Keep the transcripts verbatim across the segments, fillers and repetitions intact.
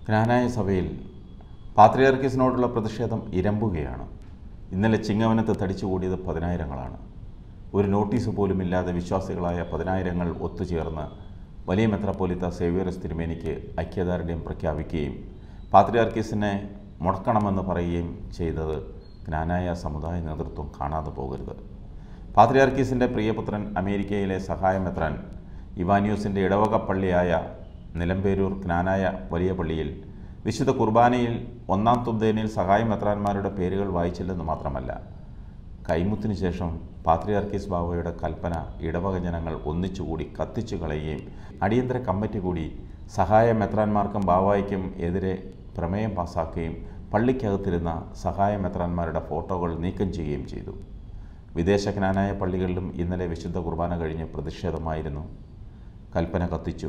ജ്ഞാനായ സഭയിൽ പാത്രിയാർക്കീസിനോടുള്ള പ്രതിഷേധം ഇരമ്പുകയാണ്. ഇന്നലെ ചിങ്ങവനത്ത് തടിച്ചുകൂടിയത് പതിനായിരങ്ങളാണ്. ഒരു നോട്ടീസ് പോലുമില്ലാതെ വിശ്വാസികളായ പതിനായിരങ്ങൾ ഒത്തുചേർന്ന് വലിയ മെത്രാപ്പോലീത്ത സേവ്യറസ് തിരുമേനിക്ക് ഐക്യദാർഢ്യം പ്രഖ്യാപിക്കുകയും പാത്രിയാർക്കീസിനെ മുടക്കണമെന്ന് പറയുകയും ചെയ്തത് ജ്ഞാനായ സമുദായ നേതൃത്വം കാണാതെ പോകരുത്. പാത്രിയാർക്കീസിൻ്റെ പ്രിയപുത്രൻ അമേരിക്കയിലെ സഹായ മെത്രാൻ ഇവാനിയോസിൻ്റെ ഇടവക പള്ളിയായ നിലമ്പേരൂർ ജ്ഞാനായ വലിയ പള്ളിയിൽ വിശുദ്ധ കുർബാനയിൽ ഒന്നാം തുബ്ദേനിൽ സഹായ മെത്രാന്മാരുടെ പേരുകൾ വായിച്ചില്ലെന്ന് മാത്രമല്ല, കൈമുത്തിന് ശേഷം പാത്രിയാർക്കീസ് ബാവയുടെ കൽപ്പന ഇടവക ജനങ്ങൾ ഒന്നിച്ചുകൂടി കത്തിച്ചു കളയുകയും അടിയന്തര കമ്മിറ്റി കൂടി സഹായ മെത്രാന്മാർക്കും ബാവായ്ക്കും എതിരെ പ്രമേയം പാസാക്കുകയും പള്ളിക്കകത്തിരുന്ന സഹായ മെത്രാന്മാരുടെ ഫോട്ടോകൾ നീക്കം ചെയ്യുകയും ചെയ്തു. വിദേശ ജ്ഞാനായ പള്ളികളിലും ഇന്നലെ വിശുദ്ധ കുർബാന കഴിഞ്ഞ് പ്രതിഷേധമായിരുന്നു. കൽപ്പന കത്തിച്ചു.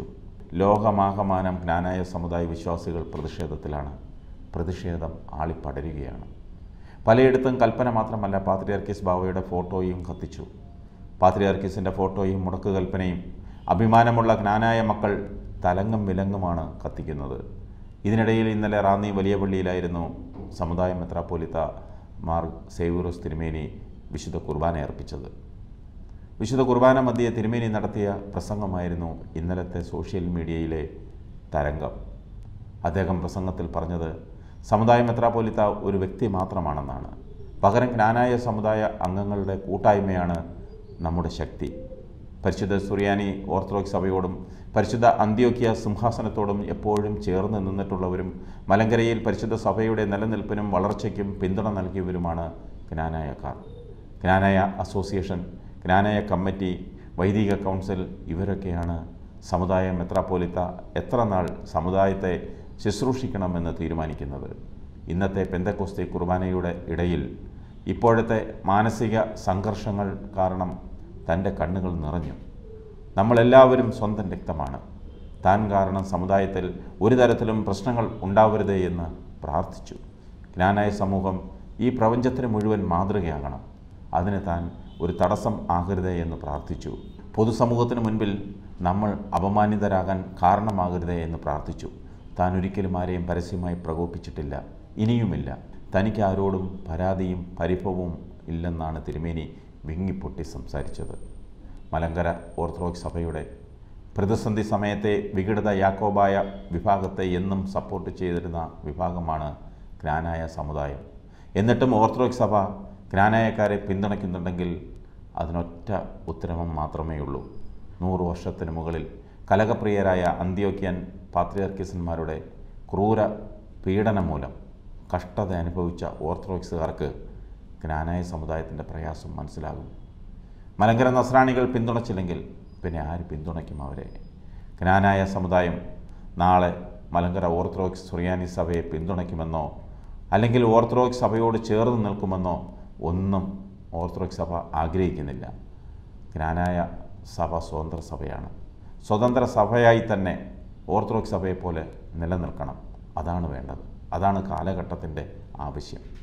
ലോകമാകമാനം ജ്ഞാനായ സമുദായ വിശ്വാസികൾ പ്രതിഷേധത്തിലാണ്. പ്രതിഷേധം ആളിപ്പടരുകയാണ്. പലയിടത്തും കൽപ്പന മാത്രമല്ല, പാത്രിയാർക്കീസ് ബാവയുടെ ഫോട്ടോയും കത്തിച്ചു. പാത്രിയാർക്കീസിൻ്റെ ഫോട്ടോയും മുടക്ക് കൽപ്പനയും അഭിമാനമുള്ള ജ്ഞാനായ മക്കൾ തലങ്ങും വിലങ്ങുമാണ് കത്തിക്കുന്നത്. ഇതിനിടയിൽ ഇന്നലെ റാന്നി വലിയ പള്ളിയിലായിരുന്നു സമുദായ മെത്രാപ്പോലീത്ത മാർ സേവ്യറസ് തിരുമേനി വിശുദ്ധ കുർബാന അർപ്പിച്ചത്. വിശുദ്ധ കുർബാന മധ്യേ തിരുമേനി നടത്തിയ പ്രസംഗമായിരുന്നു ഇന്നലത്തെ സോഷ്യൽ മീഡിയയിലെ തരംഗം. അദ്ദേഹം പ്രസംഗത്തിൽ പറഞ്ഞത് സമുദായ മെത്രാപ്പോലീത്ത ഒരു വ്യക്തി മാത്രമാണെന്നാണ്. പകരം ജ്ഞാനായ സമുദായ അംഗങ്ങളുടെ കൂട്ടായ്മയാണ് നമ്മുടെ ശക്തി. പരിശുദ്ധ സുറിയാനി ഓർത്തഡോക്സ് സഭയോടും പരിശുദ്ധ അന്ത്യോക്യ സിംഹാസനത്തോടും എപ്പോഴും ചേർന്ന് നിന്നിട്ടുള്ളവരും മലങ്കരയിൽ പരിശുദ്ധ സഭയുടെ നിലനിൽപ്പിനും വളർച്ചയ്ക്കും പിന്തുണ നൽകിയവരുമാണ് ജ്ഞാനായക്കാർ. ജ്ഞാനായ അസോസിയേഷൻ, ജ്ഞാനായ കമ്മിറ്റി, വൈദിക കൗൺസിൽ ഇവരൊക്കെയാണ് സമുദായ മെത്രാപ്പോലീത്ത എത്ര നാൾ സമുദായത്തെ ശുശ്രൂഷിക്കണമെന്ന് തീരുമാനിക്കുന്നത്. ഇന്നത്തെ പെന്തക്കോസ്തി കുർബാനയുടെ ഇടയിൽ ഇപ്പോഴത്തെ മാനസിക സംഘർഷങ്ങൾ കാരണം തൻ്റെ കണ്ണുകൾ നിറഞ്ഞു. നമ്മളെല്ലാവരും സ്വന്തം രക്തമാണ്. താൻ കാരണം സമുദായത്തിൽ ഒരു തരത്തിലും പ്രശ്നങ്ങൾ ഉണ്ടാവരുതേ എന്ന് പ്രാർത്ഥിച്ചു. ജ്ഞാനായ സമൂഹം ഈ പ്രപഞ്ചത്തിന് മുഴുവൻ മാതൃകയാകണം. അതിന് താൻ ഒരു തടസ്സം ആകരുതേ എന്ന് പ്രാർത്ഥിച്ചു. പൊതുസമൂഹത്തിന് മുൻപിൽ നമ്മൾ അപമാനിതരാകാൻ കാരണമാകരുതേ എന്ന് പ്രാർത്ഥിച്ചു. താൻ ഒരിക്കലും ആരെയും പരസ്യമായി പ്രകോപിച്ചിട്ടില്ല, ഇനിയുമില്ല. തനിക്ക് ആരോടും പരാതിയും പരിഭവവും ഇല്ലെന്നാണ് തിരുമേനി വിങ്ങിപ്പൊട്ടി സംസാരിച്ചത്. മലങ്കര ഓർത്തഡോക്സ് സഭയുടെ പ്രതിസന്ധി സമയത്തെ വിഘടിത യാക്കോബായ വിഭാഗത്തെ എന്നും സപ്പോർട്ട് ചെയ്തിരുന്ന വിഭാഗമാണ് ജ്ഞാനായ സമുദായം. എന്നിട്ടും ഓർത്തഡോക്സ് സഭ ജ്ഞാനായക്കാരെ പിന്തുണയ്ക്കുന്നുണ്ടെങ്കിൽ അതിനൊറ്റ ഉത്തരവും മാത്രമേ ഉള്ളൂ. നൂറ് വർഷത്തിന് മുകളിൽ കലകപ്രിയരായ അന്ത്യോക്യൻ പാത്രിയാർക്കീസന്മാരുടെ ക്രൂര പീഡനം മൂലം കഷ്ടത അനുഭവിച്ച ഓർത്തഡോക്സുകാർക്ക് ജ്ഞാനായ സമുദായത്തിൻ്റെ പ്രയാസം മനസ്സിലാകും. മലങ്കര നസ്രാണികൾ പിന്തുണച്ചില്ലെങ്കിൽ പിന്നെ ആര് പിന്തുണയ്ക്കും അവരെ? ജ്ഞാനായ സമുദായം നാളെ മലങ്കര ഓർത്തഡോക്സ് സുറിയാനി സഭയെ പിന്തുണയ്ക്കുമെന്നോ അല്ലെങ്കിൽ ഓർത്തഡോക്സ് സഭയോട് ചേർന്ന് നിൽക്കുമെന്നോ ഒന്നും ഓർത്തഡോക്സ് സഭ ആഗ്രഹിക്കുന്നില്ല. ജ്ഞാനായ സഭ സ്വതന്ത്ര സഭയാണ്. സ്വതന്ത്ര സഭയായി തന്നെ ഓർത്തഡോക്സ് സഭയെപ്പോലെ നിലനിൽക്കണം. അതാണ് വേണ്ടത്. അതാണ് കാലഘട്ടത്തിൻ്റെ ആവശ്യം.